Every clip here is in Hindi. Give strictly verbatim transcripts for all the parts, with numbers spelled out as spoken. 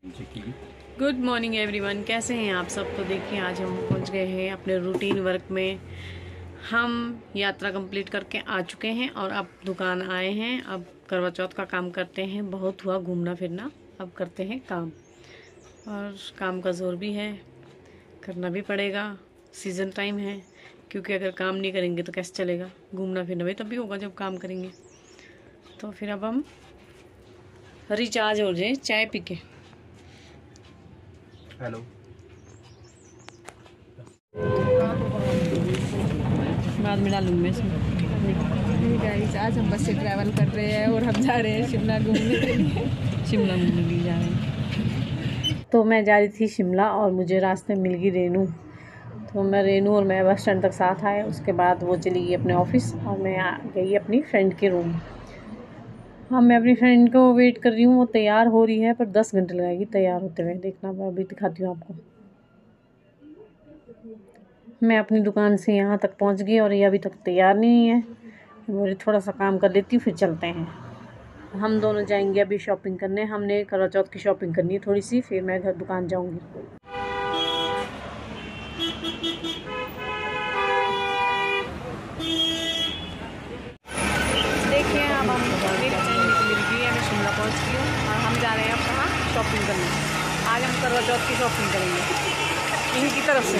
गुड मॉर्निंग एवरीवन, कैसे हैं आप सब। तो देखिए आज हम पहुंच गए हैं अपने रूटीन वर्क में। हम यात्रा कंप्लीट करके आ चुके हैं और अब दुकान आए हैं। अब करवा चौथ का काम करते हैं। बहुत हुआ घूमना फिरना, अब करते हैं काम। और काम का जोर भी है, करना भी पड़ेगा। सीज़न टाइम है, क्योंकि अगर काम नहीं करेंगे तो कैसे चलेगा। घूमना फिरना भी तभी होगा जब काम करेंगे। तो फिर अब हम रिचार्ज हो जाए चाय पी के। हेलो, बाद में डालूंगी मैं इसमें। गाइस आज हम बस से ट्रैवल कर रहे हैं और हम जा रहे हैं शिमला घूमने के लिए। शिमला घूमने के लिए जा रहे हैं। तो मैं जा रही थी शिमला और मुझे रास्ते में मिल गई रेनू। तो मैं रेनू और मैं बस स्टैंड तक साथ आए। उसके बाद वो चली गई अपने ऑफिस और मैं आ गई अपनी फ्रेंड के रूम। हाँ, मैं अपनी फ्रेंड को वेट कर रही हूँ। वो तैयार हो रही है पर दस घंटे लगेगी तैयार होते हुए। देखना, मैं अभी दिखाती हूँ आपको। मैं अपनी दुकान से यहाँ तक पहुँच गई और ये अभी तक तैयार नहीं है। मुझे थोड़ा सा काम कर लेती हूँ फिर चलते हैं। हम दोनों जाएंगे अभी शॉपिंग करने। हमने करवा चौथ की शॉपिंग करनी है थोड़ी सी, फिर मैं घर दुकान जाऊँगी। देखिए अब हम मिल गई है। मैं शिमला पहुँच गई हूँ और हम जा रहे हैं अब कहाँ शॉपिंग करने। आज हम करवा चौथ की शॉपिंग करेंगे इनकी तरफ से।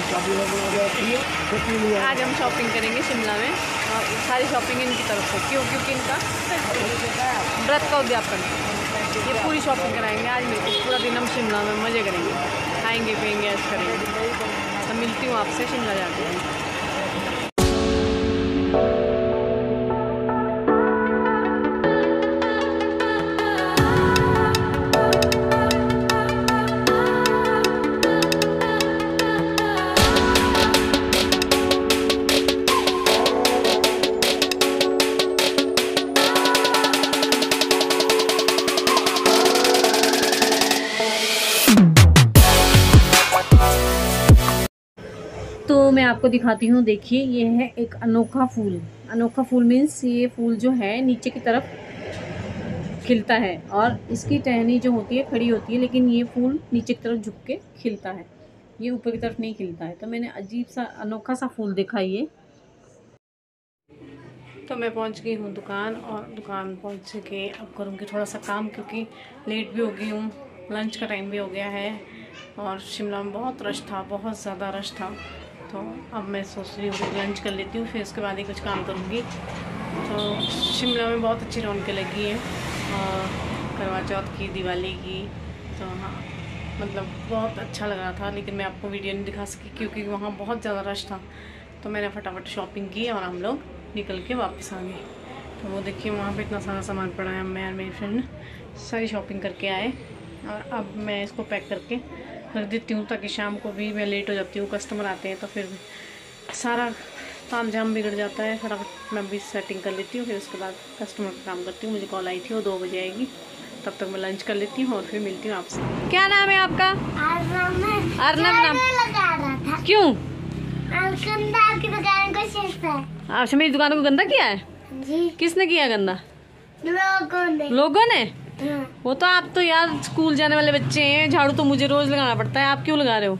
आज हम शॉपिंग करेंगे शिमला में और सारी शॉपिंग इनकी तरफ से। क्यों? क्योंकि इनका व्रत का उद्यापन, ये पूरी शॉपिंग कराएंगे आज मिलकर। पूरा दिन हम शिमला में मज़े करेंगे, खाएंगे पिएंगे, ऐश करेंगे। तो मिलती हूँ आपसे शिमला जाते हैं। तो मैं आपको दिखाती हूँ। देखिए ये है एक अनोखा फूल। अनोखा फूल मीन्स ये फूल जो है नीचे की तरफ खिलता है और इसकी टहनी जो होती है खड़ी होती है, लेकिन ये फूल नीचे की तरफ झुक के खिलता है, ये ऊपर की तरफ नहीं खिलता है। तो मैंने अजीब सा अनोखा सा फूल देखा ये। तो मैं पहुँच गई हूँ दुकान और दुकान पहुँच के अब करूँगी थोड़ा सा काम, क्योंकि लेट भी हो गई हूँ। लंच का टाइम भी हो गया है और शिमला में बहुत रश था, बहुत ज़्यादा रश था। तो अब मैं सोच रही हूँ कि लंच कर लेती हूँ, फिर उसके बाद ही कुछ काम करूँगी। तो शिमला में बहुत अच्छी रौनकें लगी हैं और करवा चौथ की, दिवाली की। तो हाँ, मतलब बहुत अच्छा लग रहा था, लेकिन मैं आपको वीडियो नहीं दिखा सकी क्योंकि वहाँ बहुत ज़्यादा रश था। तो मैंने फटाफट शॉपिंग की और हम लोग निकल के वापस आ गए। तो वो देखिए वहाँ पे इतना सारा सामान पड़ा है। मैं और मेरी फ्रेंड सारी शॉपिंग करके आए और अब मैं इसको पैक करके रख देती हूँ, ताकि शाम को भी मैं लेट हो जाती हूँ। कस्टमर आते हैं तो फिर सारा ताम झाम बिगड़ जाता है। फटाफट मैं भी सेटिंग कर लेती हूँ, फिर उसके बाद कस्टमर का काम करती हूँ। मुझे कॉल आई थी, वो दो बजे आएगी, तब तक मैं लंच कर लेती हूँ और फिर मिलती हूँ आपसे। क्या नाम है आपका? अर्नब नाम। क्यों? की दुकान को शिफ्ट है। अच्छा, मेरी दुकान को गंदा किया है जी। किसने किया गंदा? लोगों ने। लोगों ने? हाँ। वो तो आप तो यार स्कूल जाने वाले बच्चे हैं, झाड़ू तो मुझे रोज लगाना पड़ता है, आप क्यों लगा रहे हो?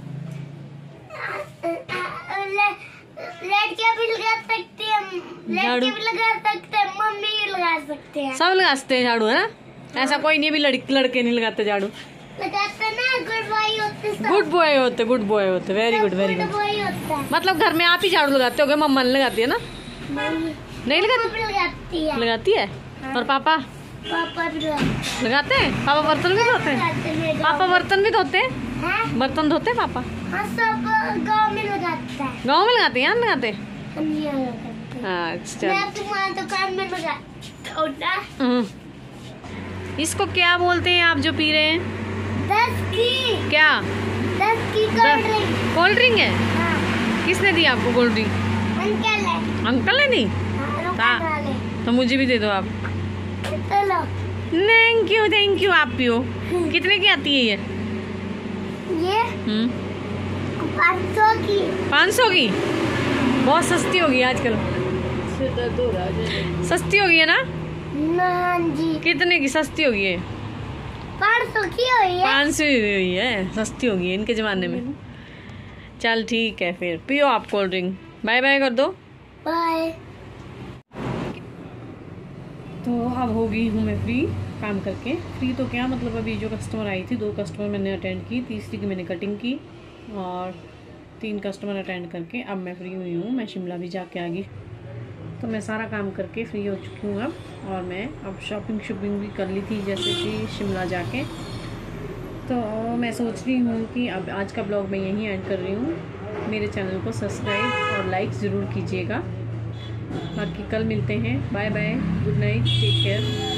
लड़कियां भी लगा सकती है, लड़के भी लगा सकते हैं, मम्मी भी लगा सकते हैं। सब लगाते हैं झाड़ू, है ना? ऐसा कोई नहीं भी लड़के लड़के नहीं लगाते झाड़ू। लगाते ना, गुड बॉय होते सब। गुड बॉय होते, गुड बॉय होते, very good very good. Boy होता है। मतलब घर में आप ही झाड़ू लगाते होगे, मम्मा नहीं लगाती है ना? नहीं, नहीं लगाती? मम्मी लगाती है। लगाती है। और पापा पापा भी लगाते लगाते हैं? पापा बर्तन भी धोते हैं? हैं। पापा बर्तन भी धोते हैं? हैं? बर्तन धोते हैं पापा? हाँ, सब गाँव में लगाता है। गाँव में लगाते हैं, यहाँ लगाते हैं? हम यहाँ लगाते हैं। अच्छा। मैं तुम्हारी दुकान में लगाता हूँ। हम्म। इसको क्या बोलते हैं आप जो पी रहे हैं? दस की। क्या? दस की कोल्ड ड्रिंक। कोल्ड ड्रिंक है? हाँ। किसने दी आपको कोल्ड ड्रिंक? अंकल है। अंकल ने दी? हाँ, दुकान वाले। तो मुझे भी दे दो आप। चलो। Thank you thank you. आप पियो। कितने की आती है ये? ये हम्म पाँच सौ की। पाँच सौ की? बहुत सस्ती होगी आजकल। सस्ती होगी है ना? हाँ जी। कितने की सस्ती होगी है? पाँच सौ की हुई है। पाँच सौ ही हुई है, सस्ती होगी इनके ज़माने में। चल ठीक है, फिर पियो आप कोल्ड ड्रिंक। बाय बाय कर दो। बाय। तो अब हो गई हूँ मैं फ्री काम करके। फ्री तो क्या मतलब, अभी जो कस्टमर आई थी, दो कस्टमर मैंने अटेंड की, तीसरी की मैंने कटिंग की और तीन कस्टमर अटेंड करके अब मैं फ्री हुई हूँ। मैं शिमला भी जाके आ गई, तो मैं सारा काम करके फ्री हो चुकी हूँ अब। और मैं अब शॉपिंग शॉपिंग भी कर ली थी जैसे कि शिमला जाके। तो मैं सोच रही हूँ कि अब आज का ब्लॉग मैं यहीं एंड कर रही हूँ। मेरे चैनल को सब्सक्राइब और लाइक ज़रूर कीजिएगा। बाकी कल मिलते हैं। Bye bye, good night, take care.